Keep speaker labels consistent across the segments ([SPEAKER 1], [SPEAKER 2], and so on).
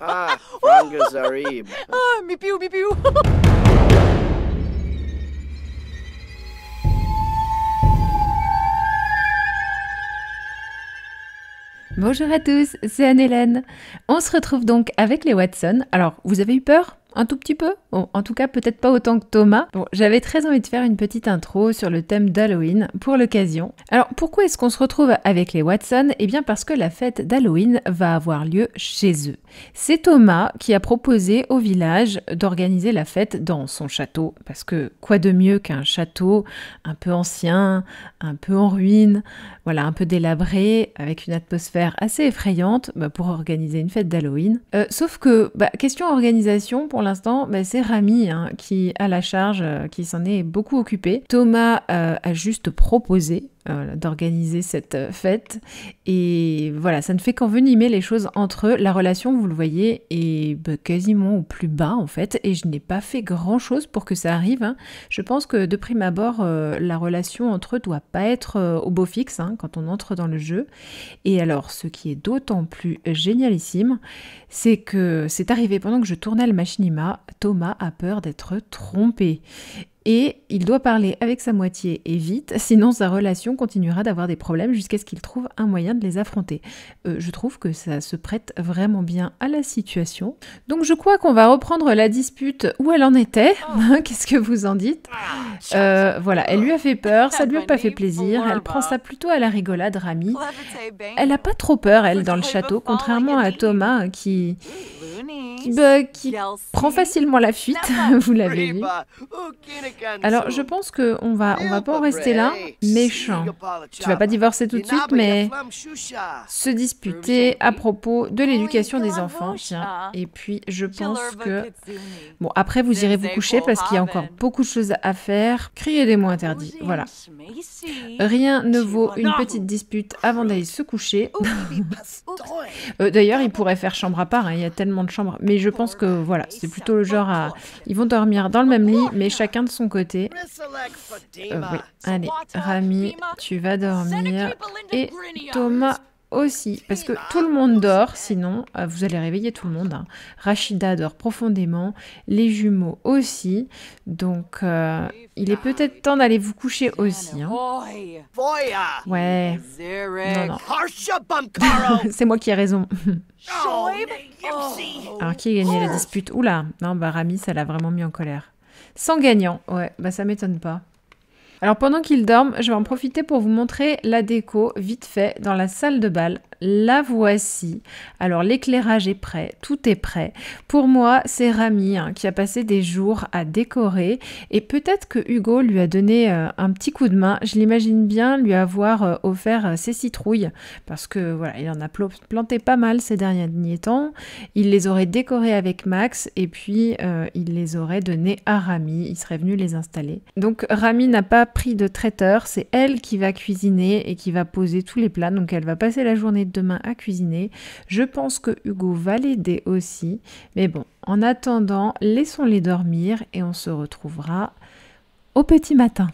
[SPEAKER 1] Ah, Franga Zarib.
[SPEAKER 2] Ah, mipiou, mipiou.
[SPEAKER 3] Bonjour à tous, c'est Anne-Hélène. On se retrouve donc avec les Watson. Alors, vous avez eu peur ? Un tout petit peu? Bon, en tout cas, peut-être pas autant que Thomas. Bon, j'avais très envie de faire une petite intro sur le thème d'Halloween pour l'occasion. Alors, pourquoi est-ce qu'on se retrouve avec les Watson? Eh bien, parce que la fête d'Halloween va avoir lieu chez eux. C'est Thomas qui a proposé au village d'organiser la fête dans son château. Parce que quoi de mieux qu'un château un peu ancien, un peu en ruine, voilà, un peu délabré, avec une atmosphère assez effrayante pour organiser une fête d'Halloween. Sauf que, question organisation, pour l'instant, c'est Rami qui a la charge, qui s'en est beaucoup occupé. Thomas a juste proposé d'organiser cette fête et voilà, ça ne fait qu'envenimer les choses entre eux. La relation, vous le voyez, est quasiment au plus bas en fait, et je n'ai pas fait grand chose pour que ça arrive. Je pense que de prime abord, la relation entre eux doit pas être au beau fixe quand on entre dans le jeu. Et alors, ce qui est d'autant plus génialissime, c'est que c'est arrivé pendant que je tournais le machinima. Thomas a peur d'être trompé. Et il doit parler avec sa moitié et vite, sinon sa relation continuera d'avoir des problèmes jusqu'à ce qu'il trouve un moyen de les affronter. Je trouve que ça se prête vraiment bien à la situation. Donc je crois qu'on va reprendre la dispute où elle en était. Qu'est-ce que vous en dites? Voilà, elle lui a fait peur, ça lui a pas fait plaisir, elle prend ça plutôt à la rigolade, Rami. Elle a pas trop peur, elle, dans le château, contrairement à Thomas qui prend facilement la fuite, vous l'avez vu. Alors, je pense qu'on va pas en rester là, méchant. Tu vas pas divorcer tout de suite, mais se disputer à propos de l'éducation des enfants, tiens. Et puis, je pense que... Bon, après, vous irez vous coucher parce qu'il y a encore beaucoup de choses à faire. Crier des mots interdits, voilà. Rien ne vaut une petite dispute avant d'aller se coucher. D'ailleurs, ils pourraient faire chambre à part, il y a tellement de chambres. Mais je pense que, voilà, c'est plutôt le genre à... Ils vont dormir dans le même lit, mais chacun de son côté. Oui, allez, Rami, tu vas dormir. Et Thomas aussi, parce que tout le monde dort, sinon vous allez réveiller tout le monde. Rachida dort profondément, les jumeaux aussi, donc il est peut-être temps d'aller vous coucher aussi. Ouais, non. C'est moi qui ai raison. Alors qui a gagné la dispute? Oula, non, Rami, ça l'a vraiment mis en colère. Sans gagnant, ouais, ça m'étonne pas. Alors pendant qu'ils dorment, je vais en profiter pour vous montrer la déco vite fait dans la salle de bal. La voici. Alors l'éclairage est prêt, tout est prêt. Pour moi, c'est Rami qui a passé des jours à décorer et peut-être que Hugo lui a donné un petit coup de main. Je l'imagine bien lui avoir offert ses citrouilles parce que voilà, il en a planté pas mal ces derniers temps. Il les aurait décorées avec Max et puis il les aurait données à Rami. Il serait venu les installer. Donc Rami n'a pas pris de traiteur, c'est elle qui va cuisiner et qui va poser tous les plats. Donc elle va passer la journée demain à cuisiner. Je pense que Hugo va l'aider aussi. Mais bon, en attendant, laissons-les dormir et on se retrouvera au petit matin.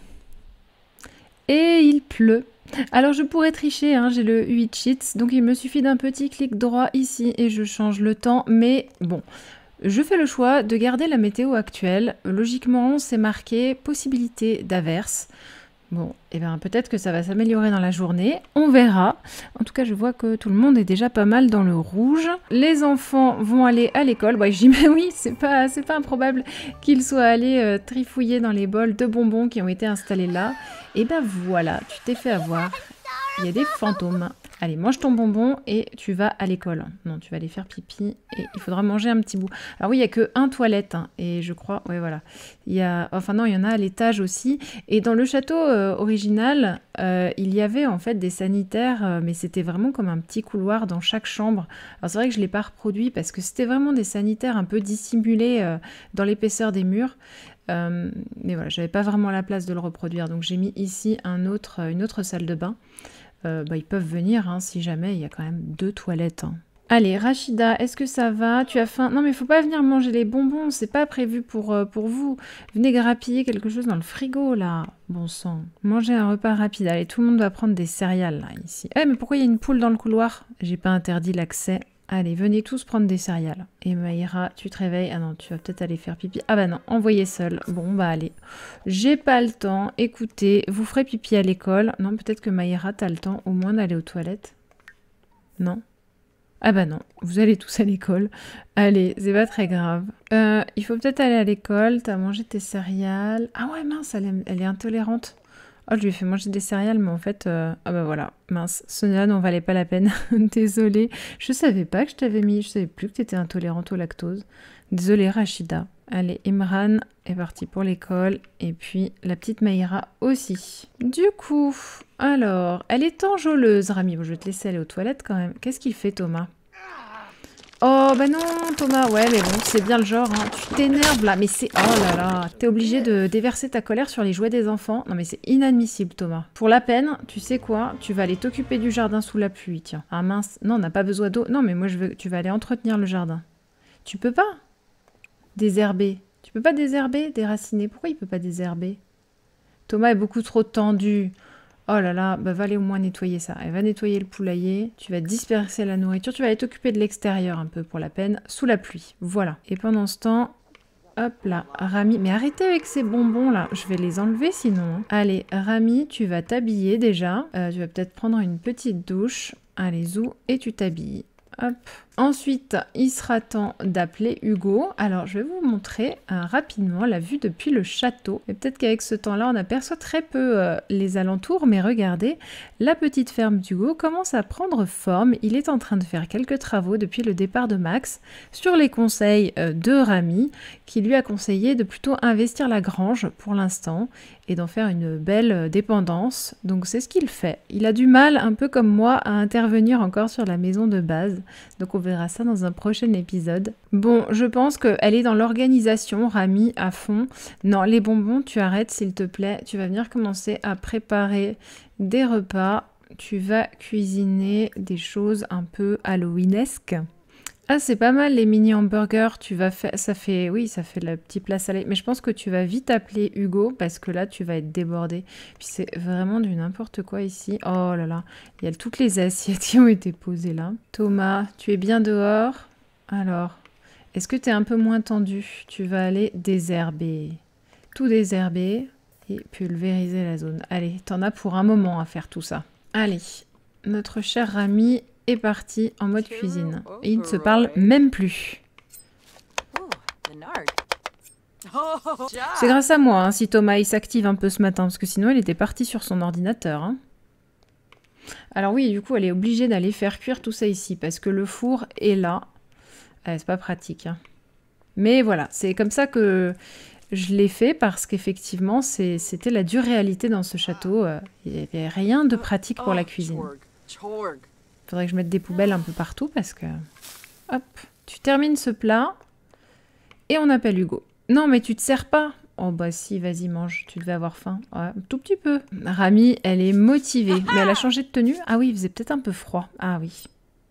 [SPEAKER 3] Et il pleut. Alors je pourrais tricher, j'ai le 8 cheats, donc il me suffit d'un petit clic droit ici et je change le temps. Mais bon, je fais le choix de garder la météo actuelle. Logiquement, c'est marqué possibilité d'averse. Bon, peut-être que ça va s'améliorer dans la journée, on verra. En tout cas, je vois que tout le monde est déjà pas mal dans le rouge. Les enfants vont aller à l'école. Ouais, je dis, mais oui, c'est pas improbable qu'ils soient allés trifouiller dans les bols de bonbons qui ont été installés là. Et voilà, tu t'es fait avoir. Il y a des fantômes. Allez, mange ton bonbon et tu vas à l'école. Non, tu vas aller faire pipi et il faudra manger un petit bout. Alors oui, il n'y a qu'une toilette et je crois, ouais voilà. Il y en a à l'étage aussi. Et dans le château original, il y avait en fait des sanitaires, mais c'était vraiment comme un petit couloir dans chaque chambre. Alors c'est vrai que je ne l'ai pas reproduit parce que c'était vraiment des sanitaires un peu dissimulés dans l'épaisseur des murs. Mais voilà, j'avais pas vraiment la place de le reproduire. Donc j'ai mis ici une autre salle de bain. Ils peuvent venir si jamais il y a quand même 2 toilettes. Allez, Rachida, est-ce que ça va? Tu as faim? Non, mais il faut pas venir manger les bonbons, c'est pas prévu pour vous. Venez grappiller quelque chose dans le frigo, là. Bon sang. Mangez un repas rapide. Allez, tout le monde va prendre des céréales, là, ici. Mais pourquoi il y a une poule dans le couloir? J'ai pas interdit l'accès Allez, venez tous prendre des céréales. Et Maïra, tu te réveilles. Ah non, tu vas peut-être aller faire pipi. Ah bah non, envoyez seul. Bon bah allez. J'ai pas le temps. Écoutez, vous ferez pipi à l'école. Non, peut-être que Maïra, t'as le temps au moins d'aller aux toilettes. Non. Ah bah non, vous allez tous à l'école. Allez, c'est pas très grave. Il faut peut-être aller à l'école. T'as mangé tes céréales. Ah ouais, mince, elle est intolérante. Oh, je lui ai fait manger des céréales, mais en fait... Ah bah voilà, mince, Sonia n'en valait pas la peine. Désolée. Je savais pas que je t'avais mis... Je savais plus que tu étais intolérante au lactose. Désolée, Rachida. Allez, Imran est parti pour l'école. Et puis, la petite Maïra aussi. Du coup, alors... Elle est enjôleuse, Rami. Bon, je vais te laisser aller aux toilettes quand même. Qu'est-ce qu'il fait, Thomas ? Oh bah non Thomas, ouais mais bon c'est bien le genre, hein. Tu t'énerves là, mais c'est... Oh là là, t'es obligé de déverser ta colère sur les jouets des enfants. Non mais c'est inadmissible Thomas. Pour la peine, tu sais quoi, tu vas aller t'occuper du jardin sous la pluie, tiens. Ah mince, non on n'a pas besoin d'eau. Non mais moi je veux, tu vas aller entretenir le jardin. Tu peux pas désherber. Tu peux pas désherber, déraciner. Pourquoi il peut pas désherber? Thomas est beaucoup trop tendu. Oh là là, bah va aller au moins nettoyer ça. Elle va nettoyer le poulailler, tu vas disperser la nourriture, tu vas aller t'occuper de l'extérieur un peu pour la peine, sous la pluie. Voilà. Et pendant ce temps, hop là, Rami... Mais arrêtez avec ces bonbons là, je vais les enlever sinon. Hein. Allez, Rami, tu vas t'habiller déjà. Tu vas peut-être prendre une petite douche. Allez, zou, et tu t'habilles. Hop. Ensuite, il sera temps d'appeler Hugo. Alors, je vais vous montrer rapidement la vue depuis le château. Et peut-être qu'avec ce temps-là, on aperçoit très peu les alentours. Mais regardez, la petite ferme d'Hugo commence à prendre forme. Il est en train de faire quelques travaux depuis le départ de Max sur les conseils de Rami, qui lui a conseillé de plutôt investir la grange pour l'instant et d'en faire une belle dépendance. Donc, c'est ce qu'il fait. Il a du mal, un peu comme moi, à intervenir encore sur la maison de base. Donc, on verra ça dans un prochain épisode. Bon, je pense qu'elle est dans l'organisation, Rami, à fond. Non, les bonbons, tu arrêtes s'il te plaît. Tu vas venir commencer à préparer des repas. Tu vas cuisiner des choses un peu halloweenesques. Ah, c'est pas mal les mini hamburgers. Tu vas faire, ça fait le petit plat salé. Mais je pense que tu vas vite appeler Hugo parce que là, tu vas être débordé. Puis c'est vraiment du n'importe quoi ici. Oh là là, il y a toutes les assiettes qui ont été posées là. Thomas, tu es bien dehors? Alors, est-ce que tu es un peu moins tendu? Tu vas aller désherber. Tout désherber et pulvériser la zone. Allez, t'en as pour un moment à faire tout ça. Allez, notre cher Rami est parti en mode cuisine. Et il ne se parle même plus. C'est grâce à moi hein, si Thomas il s'active un peu ce matin, parce que sinon il était parti sur son ordinateur. Hein. Alors oui, du coup elle est obligée d'aller faire cuire tout ça ici, parce que le four est là. C'est pas pratique. Hein. Mais voilà, c'est comme ça que je l'ai fait, parce qu'effectivement c'était la dure réalité dans ce château. Il n'y avait rien de pratique pour la cuisine. Faudrait que je mette des poubelles un peu partout parce que... Hop, tu termines ce plat et on appelle Hugo. Non, mais tu te sers pas. Oh bah si, vas-y, mange, tu devais avoir faim. Ouais, un tout petit peu. Rami, elle est motivée, mais elle a changé de tenue. Ah oui, il faisait peut-être un peu froid. Ah oui.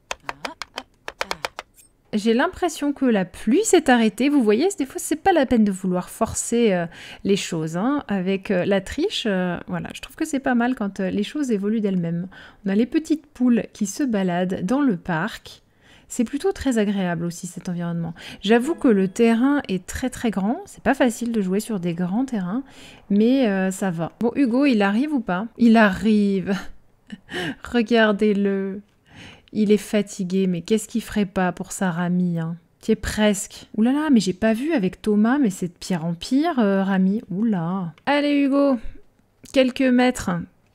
[SPEAKER 3] J'ai l'impression que la pluie s'est arrêtée. Vous voyez, des fois, c'est pas la peine de vouloir forcer les choses. Hein. Avec la triche, voilà, je trouve que c'est pas mal quand les choses évoluent d'elles-mêmes. On a les petites poules qui se baladent dans le parc. C'est plutôt très agréable aussi, cet environnement. J'avoue que le terrain est très très grand. C'est pas facile de jouer sur des grands terrains, mais ça va. Bon, Hugo, il arrive ou pas? Il arrive. Regardez-le. Il est fatigué, mais qu'est-ce qu'il ferait pas pour sa Rami hein. Tu es presque. Ouh là là, mais j'ai pas vu avec Thomas, mais c'est de pire en pire, Rami. Oula. Allez Hugo, quelques mètres.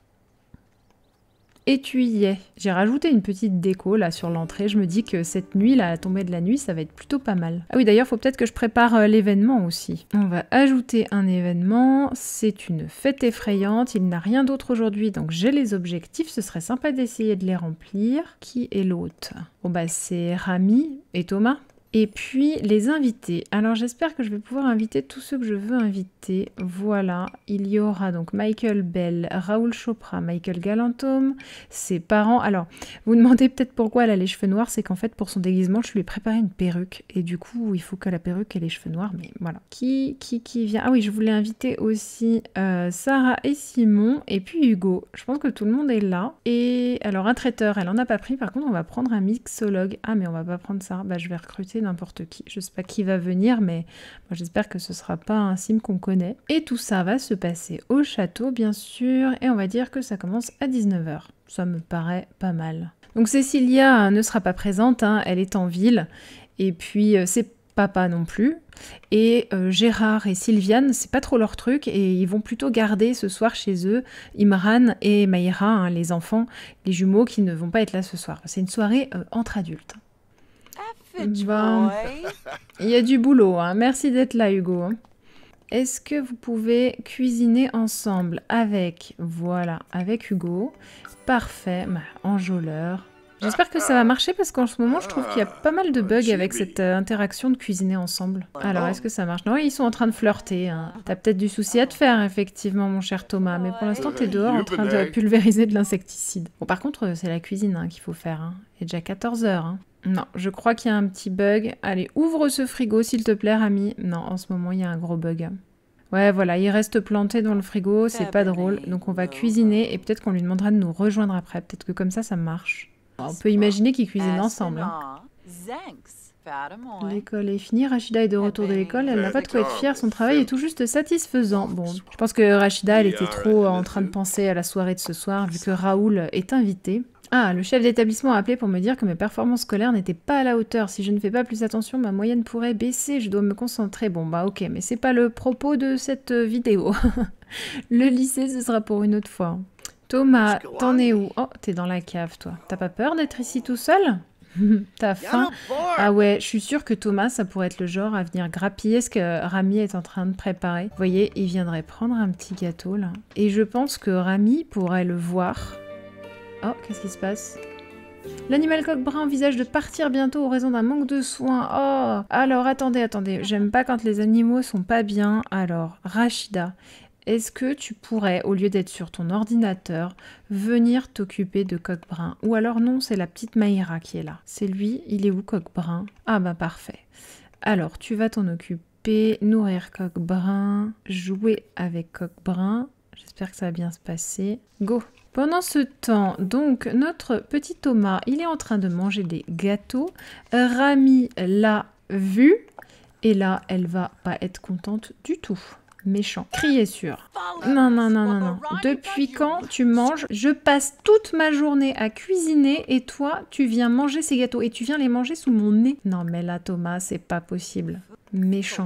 [SPEAKER 3] Et tu y es. J'ai rajouté une petite déco là sur l'entrée. Je me dis que cette nuit, là, la tombée de la nuit, ça va être plutôt pas mal. Ah oui, d'ailleurs, faut peut-être que je prépare l'événement aussi. On va ajouter un événement. C'est une fête effrayante. Il n'a rien d'autre aujourd'hui, donc j'ai les objectifs. Ce serait sympa d'essayer de les remplir. Qui est l'autre? Bon bah c'est Rami et Thomas. Et puis les invités. Alors j'espère que je vais pouvoir inviter tous ceux que je veux inviter. Voilà, il y aura donc Michael Bell, Raoul Chopra, Michael Galantome, ses parents. Alors, vous demandez peut-être pourquoi elle a les cheveux noirs, c'est qu'en fait pour son déguisement, je lui ai préparé une perruque. Et du coup, il faut que la perruque ait les cheveux noirs, mais voilà. Qui vient? Ah oui, je voulais inviter aussi Sarah et Simon, et puis Hugo. Je pense que tout le monde est là. Et alors un traiteur, elle en a pas pris, par contre on va prendre un mixologue. Ah mais on va pas prendre ça, bah je vais recruter n'importe qui. Je sais pas qui va venir, mais moi j'espère que ce sera pas un sim qu'on connaît. Et tout ça va se passer au château, bien sûr, et on va dire que ça commence à 19 h. Ça me paraît pas mal. Donc Cécilia ne sera pas présente, hein, elle est en ville, et puis c'est papa non plus. Et Gérard et Sylviane, c'est pas trop leur truc, et ils vont plutôt garder ce soir chez eux Imran et Maïra, hein, les enfants, les jumeaux qui ne vont pas être là ce soir. C'est une soirée entre adultes. Bon, il y a du boulot, hein. Merci d'être là Hugo. Hein. Est-ce que vous pouvez cuisiner ensemble avec, voilà, avec Hugo? Parfait, bah, enjôleur. J'espère que ça va marcher parce qu'en ce moment, je trouve qu'il y a pas mal de bugs avec cette interaction de cuisiner ensemble. Alors, est-ce que ça marche? Non, ils sont en train de flirter. Hein. T'as peut-être du souci à te faire, effectivement, mon cher Thomas. Mais pour l'instant, t'es dehors en train de pulvériser de l'insecticide. Bon, par contre, c'est la cuisine hein, qu'il faut faire. Hein. Il est déjà 14 h. Hein. Non, je crois qu'il y a un petit bug. Allez, ouvre ce frigo, s'il te plaît, Rami. Non, en ce moment, il y a un gros bug. Ouais, voilà, il reste planté dans le frigo, c'est pas drôle. Donc, on va cuisiner et peut-être qu'on lui demandera de nous rejoindre après. Peut-être que comme ça marche. On peut imaginer qu'ils cuisinent ensemble. Hein. L'école est finie, Rachida est de retour de l'école, elle n'a pas de quoi être fière, son travail est tout juste satisfaisant. Bon, je pense que Rachida, elle était trop en train de penser à la soirée de ce soir, vu que Raoul est invité. Ah, le chef d'établissement a appelé pour me dire que mes performances scolaires n'étaient pas à la hauteur. Si je ne fais pas plus attention, ma moyenne pourrait baisser, je dois me concentrer. Bon, bah ok, mais c'est pas le propos de cette vidéo. Le lycée, ce sera pour une autre fois. Thomas, t'en es où? Oh, t'es dans la cave, toi. T'as pas peur d'être ici tout seul? T'as faim? Ah ouais, je suis sûre que Thomas, ça pourrait être le genre à venir grappiller ce que Rami est en train de préparer. Vous voyez, il viendrait prendre un petit gâteau, là. Et je pense que Rami pourrait le voir. Oh, qu'est-ce qui se passe? L'animal coq-brun envisage de partir bientôt en raison d'un manque de soins. Oh! Alors, attendez. J'aime pas quand les animaux sont pas bien. Alors, Rachida, est-ce que tu pourrais, au lieu d'être sur ton ordinateur, venir t'occuper de Coq-Brun? Ou alors non, c'est la petite Maïra qui est là. C'est lui, il est où Coq-Brun? Ah bah parfait. Alors, tu vas t'en occuper, nourrir Coq-Brun, jouer avec Coq-Brun. J'espère que ça va bien se passer. Go! Pendant ce temps, donc, notre petit Thomas, il est en train de manger des gâteaux. Rami l'a vu. Et là, elle va pas être contente du tout. Méchant. Crier sûr. Non. Depuis quand tu manges? Je passe toute ma journée à cuisiner et toi, tu viens manger ces gâteaux. Et tu viens les manger sous mon nez. Non, mais là, Thomas, c'est pas possible. Méchant.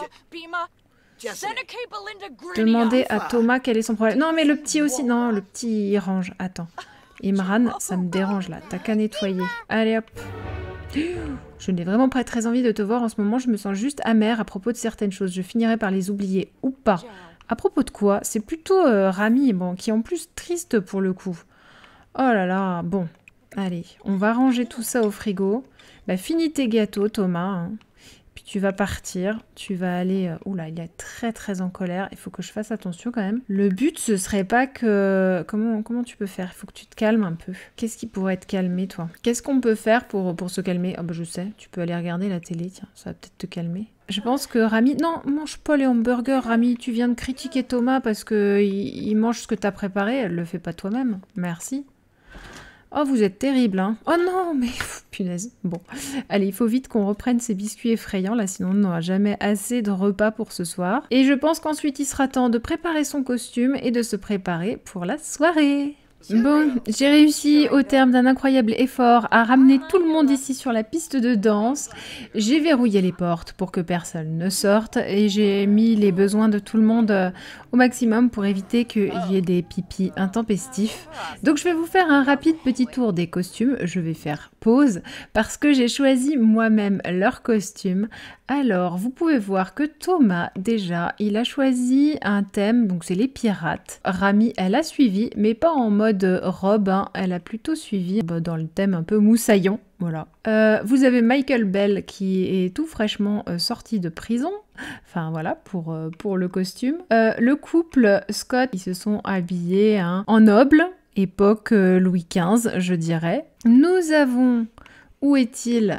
[SPEAKER 3] Demandez à Thomas quel est son problème. Non, mais le petit aussi. Non, le petit, il range. Attends. Imran, ça me dérange là. T'as qu'à nettoyer. Allez, hop. Je n'ai vraiment pas très envie de te voir en ce moment. Je me sens juste amère à propos de certaines choses. Je finirai par les oublier ou pas. À propos de quoi? C'est plutôt Rami, bon, qui est en plus triste pour le coup. Oh là là, bon. Allez, on va ranger tout ça au frigo. Bah, finis tes gâteaux, Thomas. Hein. Puis tu vas partir, tu vas aller... Oula, il est très en colère, il faut que je fasse attention quand même. Le but, ce serait pas que... Comment tu peux faire? Il faut que tu te calmes un peu. Qu'est-ce qui pourrait te calmer, toi? Qu'est-ce qu'on peut faire pour se calmer? Ah bah je sais, tu peux aller regarder la télé, tiens, ça va peut-être te calmer. Je pense que Rami... Non, mange pas les hamburgers, Rami, tu viens de critiquer Thomas parce qu'il mange ce que t'as préparé, elle le fait pas toi-même. Merci. Oh, vous êtes terrible, hein. Oh non, mais punaise. Bon, allez, il faut vite qu'on reprenne ces biscuits effrayants, là, sinon on n'aura jamais assez de repas pour ce soir. Et je pense qu'ensuite, il sera temps de préparer son costume et de se préparer pour la soirée. Bon, j'ai réussi au terme d'un incroyable effort à ramener tout le monde ici sur la piste de danse. J'ai verrouillé les portes pour que personne ne sorte et j'ai mis les besoins de tout le monde au maximum pour éviter qu'il y ait des pipis intempestifs. Donc je vais vous faire un rapide petit tour des costumes. Je vais faire pause parce que j'ai choisi moi-même leur costume. Alors, vous pouvez voir que Thomas, déjà, il a choisi un thème, donc c'est les pirates. Rami, elle a suivi, mais pas en mode robe, hein, elle a plutôt suivi dans le thème un peu moussaillon. Voilà. Vous avez Michael Bell qui est tout fraîchement sorti de prison. Enfin voilà, pour le costume. Le couple Scott, ils se sont habillés hein, en noble, époque Louis XV, je dirais. Nous avons... Où est-il?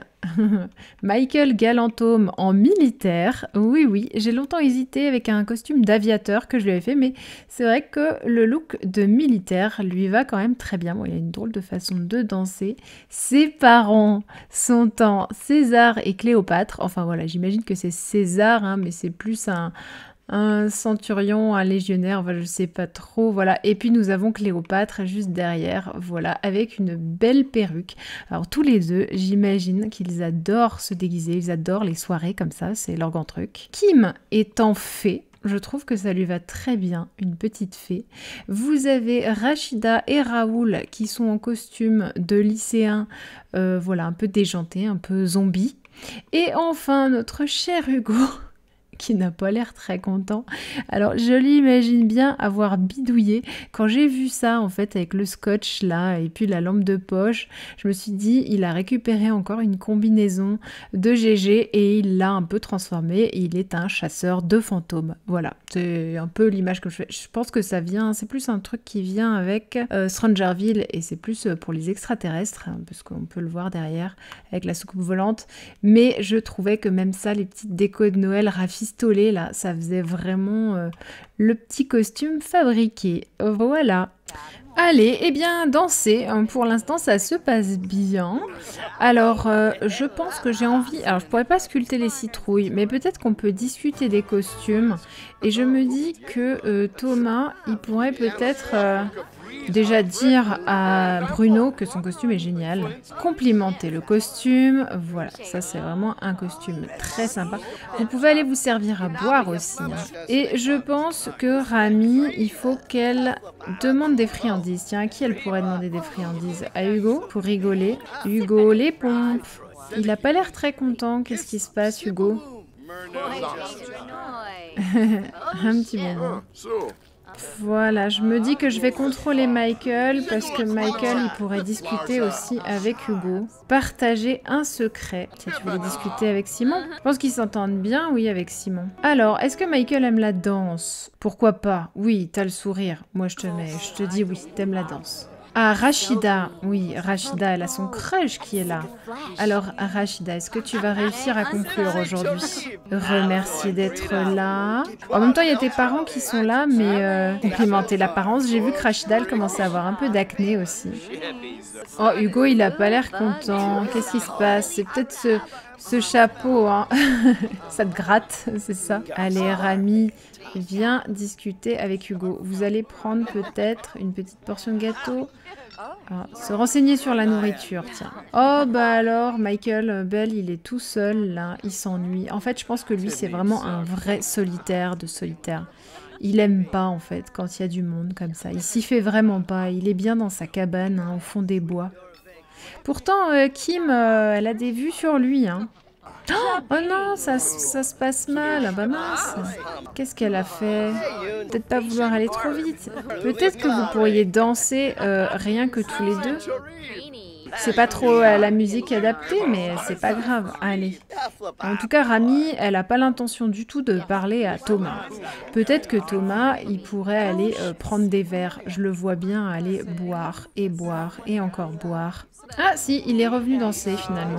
[SPEAKER 3] Michael Galantôme en militaire. Oui, oui, j'ai longtemps hésité avec un costume d'aviateur que je lui avais fait, mais c'est vrai que le look de militaire lui va quand même très bien. Bon, il a une drôle de façon de danser. Ses parents sont en César et Cléopâtre. Enfin voilà, j'imagine que c'est César, hein, mais c'est plus un centurion, un légionnaire, enfin, je sais pas trop, voilà. Et puis nous avons Cléopâtre juste derrière, voilà, avec une belle perruque. Alors tous les deux, j'imagine qu'ils adorent se déguiser, ils adorent les soirées comme ça, c'est leur grand truc. Kim est en fée. Je trouve que ça lui va très bien, une petite fée. Vous avez Rachida et Raoul qui sont en costume de lycéens, voilà, un peu déjanté, un peu zombie. Et enfin, notre cher Hugo... qui n'a pas l'air très content. Alors, je l'imagine bien avoir bidouillé. Quand j'ai vu ça, en fait, avec le scotch, là, et puis la lampe de poche, je me suis dit, il a récupéré encore une combinaison de GG et il l'a un peu transformé. Il est un chasseur de fantômes. Voilà, c'est un peu l'image que je fais. Je pense que ça vient, c'est plus un truc qui vient avec Strangerville et c'est plus pour les extraterrestres, hein, parce qu'on peut le voir derrière avec la soucoupe volante. Mais je trouvais que même ça, les petites décos de Noël rafistolées, là, ça faisait vraiment le petit costume fabriqué. Voilà. Allez, eh bien, danser, pour l'instant, ça se passe bien. Alors, je pense que j'ai envie... Alors, je pourrais pas sculpter les citrouilles, mais peut-être qu'on peut discuter des costumes. Et je me dis que Thomas, il pourrait peut-être... déjà dire à Bruno que son costume est génial. Complimenter le costume, voilà, ça c'est vraiment un costume très sympa. Vous pouvez aller vous servir à boire aussi. Hein. Et je pense que Rami, il faut qu'elle demande des friandises. Tiens, à qui elle pourrait demander des friandises? À Hugo, pour rigoler. Hugo, les pompes. Il a pas l'air très content. Qu'est-ce qui se passe, Hugo? Un petit moment. Voilà, je me dis que je vais contrôler Michael parce que Michael, il pourrait discuter aussi avec Hugo. Partager un secret. Tiens, tu voulais discuter avec Simon? Je pense qu'ils s'entendent bien, oui, avec Simon. Alors, est-ce que Michael aime la danse? Pourquoi pas? Oui, t'as le sourire. Moi, je te dis oui, t'aimes la danse. Ah, Rachida. Oui, Rachida, elle a son crush qui est là. Alors, Rachida, est-ce que tu vas réussir à conclure aujourd'hui? Remercier d'être là. En même temps, il y a tes parents qui sont là, mais complimenter l'apparence. J'ai vu que Rachida, elle commençait à avoir un peu d'acné aussi. Oh, Hugo, il a pas l'air content. Qu'est-ce qui se passe? C'est peut-être ce chapeau, hein. Ça te gratte, c'est ça? Allez, Rami, viens discuter avec Hugo. Vous allez prendre peut-être une petite portion de gâteau. Ah, se renseigner sur la nourriture, tiens. Oh, bah alors, Michael Bell, il est tout seul, là. Il s'ennuie. En fait, je pense que lui, c'est vraiment un vrai solitaire de solitaire. Il aime pas, en fait, quand il y a du monde comme ça. Il s'y fait vraiment pas. Il est bien dans sa cabane, hein, au fond des bois. Pourtant, Kim, elle a des vues sur lui, hein. Oh non, ça se passe mal. Ah bah mince. Qu'est-ce qu'elle a fait? Peut-être pas vouloir aller trop vite. Peut-être que vous pourriez danser rien que tous les deux. C'est pas trop la musique adaptée, mais c'est pas grave. Allez. En tout cas, Rami, elle n'a pas l'intention du tout de parler à Thomas. Peut-être que Thomas, il pourrait aller prendre des verres. Je le vois bien aller boire et encore boire. Ah si, il est revenu danser finalement.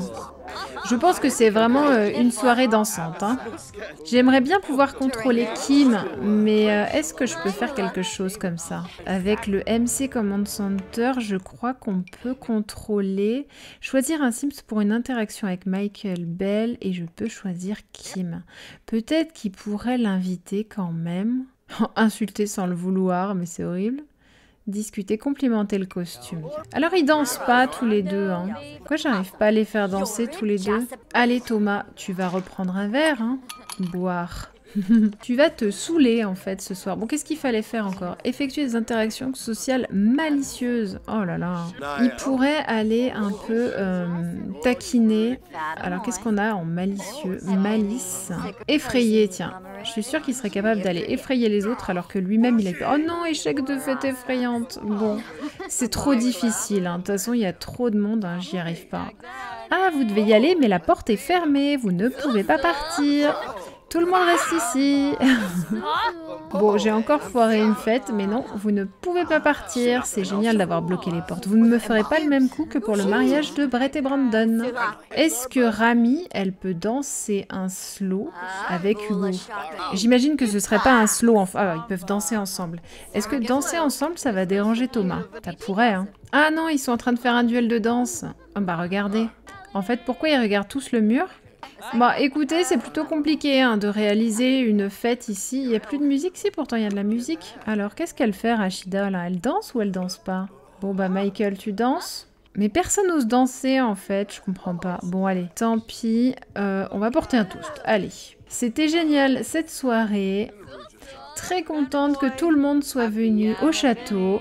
[SPEAKER 3] Je pense que c'est vraiment une soirée dansante. Hein. J'aimerais bien pouvoir contrôler Kim, mais est-ce que je peux faire quelque chose comme ça? Avec le MC Command Center, je crois qu'on peut contrôler... Choisir un Sims pour une interaction avec Michael Bell et je peux choisir Kim. Peut-être qu'il pourrait l'inviter quand même. Insulter sans le vouloir, mais c'est horrible. Discuter, complimenter le costume. Alors ils dansent pas tous les deux, hein. Pourquoi j'arrive pas à les faire danser tous les deux? Allez Thomas, tu vas reprendre un verre, hein. Boire. Tu vas te saouler en fait ce soir. Bon, qu'est-ce qu'il fallait faire encore? Effectuer des interactions sociales malicieuses. Oh là là. Il pourrait aller un peu taquiner. Alors qu'est-ce qu'on a en malicieux? Malice. Effrayer, tiens. Je suis sûre qu'il serait capable d'aller effrayer les autres alors que lui-même il a fait « Oh non, échec de fête effrayante !» Bon, c'est trop difficile. Hein. De toute façon, il y a trop de monde, hein. J'y arrive pas. Ah, vous devez y aller, mais la porte est fermée. Vous ne pouvez pas partir. Tout le monde reste ici. Bon, j'ai encore foiré une fête, mais non, vous ne pouvez pas partir. C'est génial d'avoir bloqué les portes. Vous ne me ferez pas le même coup que pour le mariage de Brett et Brandon. Est-ce que Rami, elle peut danser un slow avec Hugo? J'imagine que ce serait pas un slow, enfin, ils peuvent danser ensemble. Est-ce que danser ensemble, ça va déranger Thomas? Ça pourrait, hein. Ah non, ils sont en train de faire un duel de danse. Oh, bah regardez. En fait, pourquoi ils regardent tous le mur? Bah écoutez, c'est plutôt compliqué hein, de réaliser une fête ici. Il n'y a plus de musique, si pourtant il y a de la musique. Alors qu'est-ce qu'elle fait Rachida là? Elle danse ou elle danse pas? Bon bah Michael, tu danses? Mais personne n'ose danser en fait, je comprends pas. Bon allez, tant pis, on va porter un toast. Allez, c'était génial cette soirée. Très contente que tout le monde soit venu au château.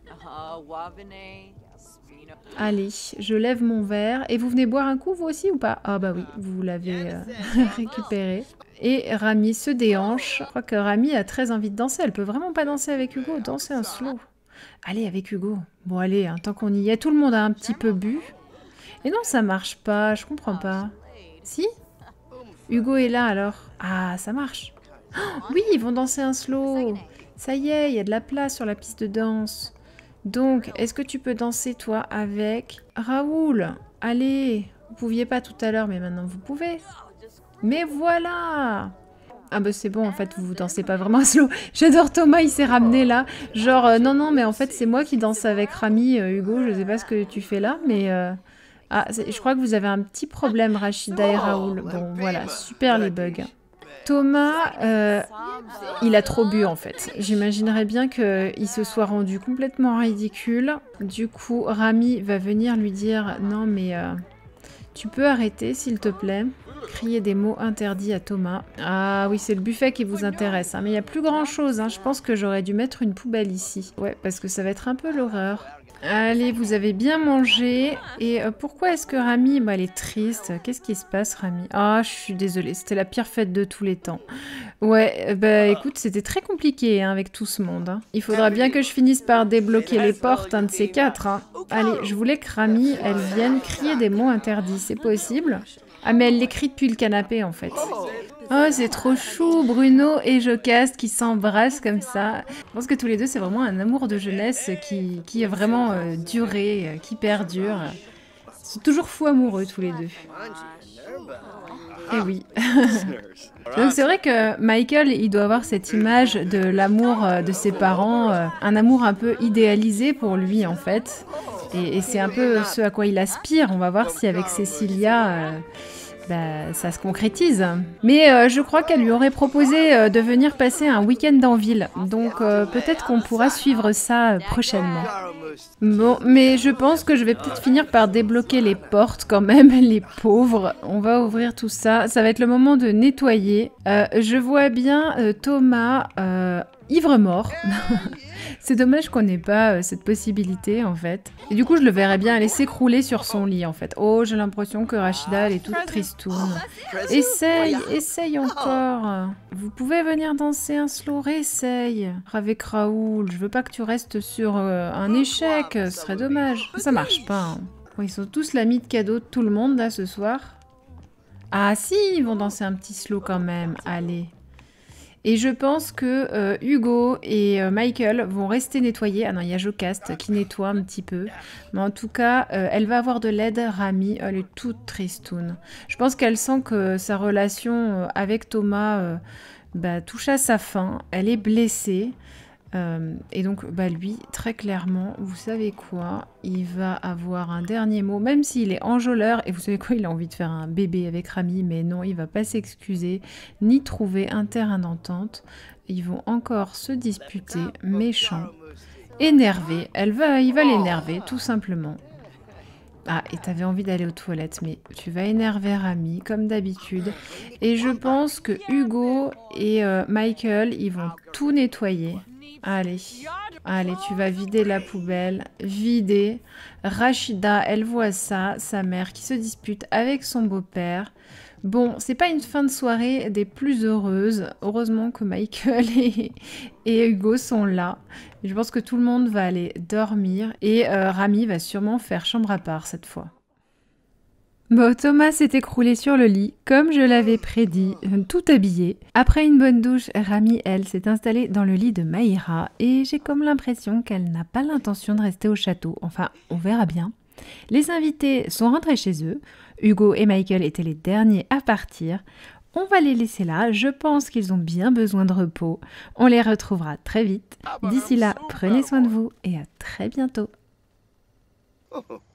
[SPEAKER 3] Allez, je lève mon verre. Et vous venez boire un coup, vous aussi, ou pas? Ah bah oui, vous l'avez récupéré. Et Rami se déhanche. Je crois que Rami a très envie de danser. Elle peut vraiment pas danser avec Hugo. Danser un slow. Allez, avec Hugo. Bon, allez, hein, tant qu'on y est. Tout le monde a un petit peu bu. Et non, ça marche pas. Je comprends pas. Si? Hugo est là, alors. Ah, ça marche. Oh, oui, ils vont danser un slow. Ça y est, il y a de la place sur la piste de danse. Donc, est-ce que tu peux danser, toi, avec Raoul? Allez, vous pouviez pas tout à l'heure, mais maintenant vous pouvez. Mais voilà! Ah bah c'est bon, en fait, vous dansez pas vraiment un slow. J'adore Thomas, il s'est ramené là. Genre, non, non, mais en fait, c'est moi qui danse avec Rami, Hugo, je sais pas ce que tu fais là, mais... Ah, je crois que vous avez un petit problème, Rachida et Raoul. Bon, voilà, super les bugs. Thomas, il a trop bu en fait. J'imaginerais bien qu'il se soit rendu complètement ridicule. Du coup, Rami va venir lui dire « Non mais tu peux arrêter s'il te plaît ?» Crier des mots interdits à Thomas. Ah oui, c'est le buffet qui vous intéresse. Hein, mais il n'y a plus grand chose. Hein. Je pense que j'aurais dû mettre une poubelle ici. Ouais, parce que ça va être un peu l'horreur. Allez, vous avez bien mangé. Et pourquoi est-ce que Rami, bah, elle est triste? Qu'est-ce qui se passe, Rami? Ah, je suis désolée, c'était la pire fête de tous les temps. Ouais, bah écoute, c'était très compliqué hein, avec tout ce monde. Hein. Il faudra bien que je finisse par débloquer les portes, un de ces quatre. Hein. Allez, je voulais que Rami, elle vienne crier des mots interdits. C'est possible? Ah, mais elle l'écrit depuis le canapé, en fait. Oh, c'est trop chou, Bruno et Jocaste qui s'embrassent comme ça. Je pense que tous les deux, c'est vraiment un amour de jeunesse qui a vraiment duré, qui perdure. Ils sont toujours fous amoureux, tous les deux. Eh oui. Donc c'est vrai que Michael, il doit avoir cette image de l'amour de ses parents, un amour un peu idéalisé pour lui, en fait. Et c'est un peu ce à quoi il aspire. On va voir si avec Cecilia... bah, ça se concrétise. Mais je crois qu'elle lui aurait proposé de venir passer un week-end en ville. Donc peut-être qu'on pourra suivre ça prochainement. Bon, mais je pense que je vais peut-être finir par débloquer les portes quand même, les pauvres. On va ouvrir tout ça. Ça va être le moment de nettoyer. Je vois bien Thomas ivre-mort. C'est dommage qu'on n'ait pas cette possibilité, en fait. Et du coup, je le verrais bien aller s'écrouler sur son lit, en fait. Oh, j'ai l'impression que Rachida, elle est toute tristoune. Essaye encore. Vous pouvez venir danser un slow, essaye. Avec Raoul, je veux pas que tu restes sur un échec, ce serait dommage. Ça marche pas. Hein. Bon, ils sont tous l'ami de cadeau de tout le monde, là, ce soir. Ah si, ils vont danser un petit slow quand même. Allez. Et je pense que Hugo et Michael vont rester nettoyés. Ah non, il y a Jocaste qui nettoie un petit peu. Mais en tout cas, elle va avoir de l'aide. Rami, elle est toute tristoune. Je pense qu'elle sent que sa relation avec Thomas bah, touche à sa fin. Elle est blessée. Et donc, bah, lui, très clairement, vous savez quoi? Il va avoir un dernier mot, même s'il est enjôleur. Et vous savez quoi? Il a envie de faire un bébé avec Rami, mais non, il va pas s'excuser, ni trouver un terrain d'entente. Ils vont encore se disputer, méchants, énervés. Il va l'énerver, tout simplement. Ah, et t'avais envie d'aller aux toilettes, mais tu vas énerver Rami, comme d'habitude. Et je pense que Hugo et Michael, ils vont tout nettoyer. Allez, allez, tu vas vider la poubelle, vider. Rachida, elle voit ça, sa mère qui se dispute avec son beau-père. Bon, c'est pas une fin de soirée des plus heureuses. Heureusement que Michael et Hugo sont là. Je pense que tout le monde va aller dormir et Rami va sûrement faire chambre à part cette fois. Bon, Thomas s'est écroulé sur le lit, comme je l'avais prédit, tout habillé. Après une bonne douche, Rami, elle, s'est installée dans le lit de Maïra et j'ai comme l'impression qu'elle n'a pas l'intention de rester au château. Enfin, on verra bien. Les invités sont rentrés chez eux. Hugo et Michael étaient les derniers à partir. On va les laisser là, je pense qu'ils ont bien besoin de repos. On les retrouvera très vite. D'ici là, prenez soin de vous et à très bientôt.